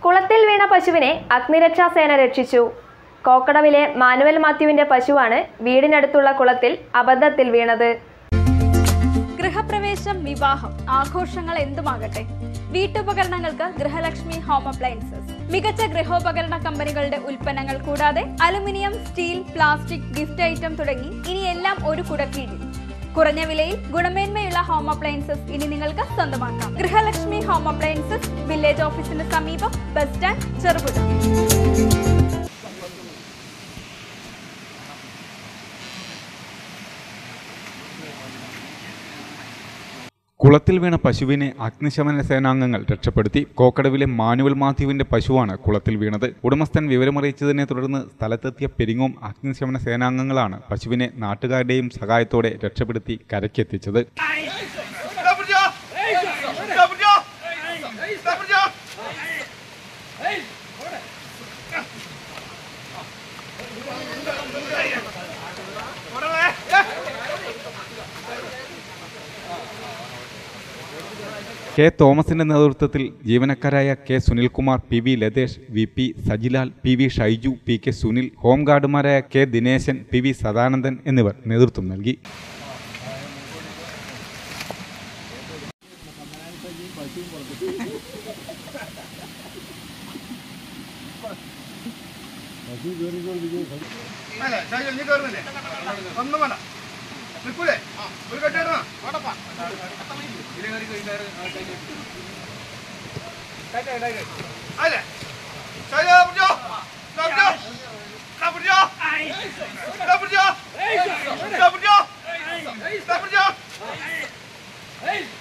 കുളത്തിൽ വീണ പശുവിനെ അഗ്നിരക്ഷാസേന രക്ഷിച്ചു. കോക്കടവിലെ മാനുവൽ മാത്യുവിന്റെ പശുവാണ് വീടിനടുത്തുള്ള കുളത്തിൽ അബദ്ധത്തിൽ വീണത്. ഗൃഹപ്രവേശം, വിവാഹം, ആഘോഷങ്ങൾ എന്തുമാകട്ടെ, വീട്ടുപകരണങ്ങൾക്ക് ഗൃഹലക്ഷ്മി ഹോം അപ്ലയൻസസ്. മികച്ച ഗൃഹോപകരണ കമ്പനികളുടെ ഉൽപ്പന്നങ്ങൾ കൂടാതെ aluminium, steel, plastic, gift item തുടങ്ങി ഇനി എല്ലാം ഒരു കുടക്കീഴിൽ. കുറഞ്ഞ വിലയിൽ ഗുണമേന്മയുള്ള ഹോം അപ്ലയൻസസ് ഇനി നിങ്ങൾക്ക് സ്വന്തമാക്കാം. ഗൃഹലക്ഷ്മി ഹോം അപ്ലയൻസസ്, വില്ലേജ് ഓഫീസിന് സമീപം, ബസ് സ്റ്റാൻഡ്, ചെറുപുഴ. കുളത്തിൽ വീണ പശുവിനെ അഗ്നിശമന സേനാംഗങ്ങൾ രക്ഷപ്പെടുത്തി. കോക്കടവിലെ മാനുവൽ മാത്യുവിന്റെ പശുവാണ് കുളത്തിൽ വീണത്. ഉടമസ്ഥൻ വിവരമറിയിച്ചതിനെ തുടർന്ന് സ്ഥലത്തെത്തിയ പെരിങ്ങോം അഗ്നിശമന സേനാംഗങ്ങളാണ് പശുവിനെ നാട്ടുകാരുടെയും സഹായത്തോടെ രക്ഷപ്പെടുത്തി കരയ്ക്കെത്തിച്ചത്. കെ തോമസിന്റെ നേതൃത്വത്തിൽ ജീവനക്കാരായ K Sunilkumar, P V Lathesh, V P Sajilal, P V Shaiju, P K Sunil, home ഗാർഡുമാരായ K Dineshan, P V Sadanandan എന്നിവർ നേതൃത്വം നൽകി. Hey!